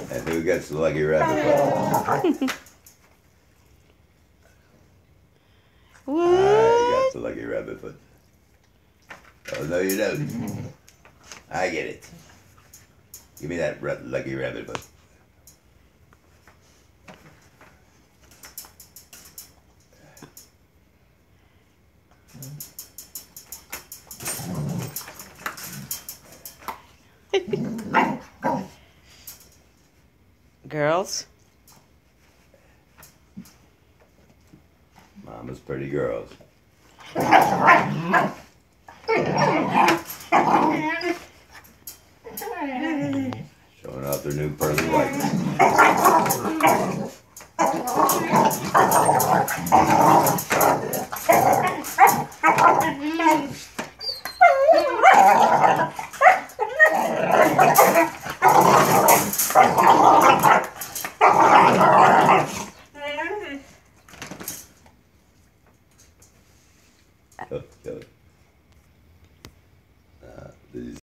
And who gets the lucky rabbit foot? I got the lucky rabbit foot. Oh, no, you don't. I get it. Give me that lucky rabbit foot. Girls? Mama's pretty girls. Showing off their new pearly whites.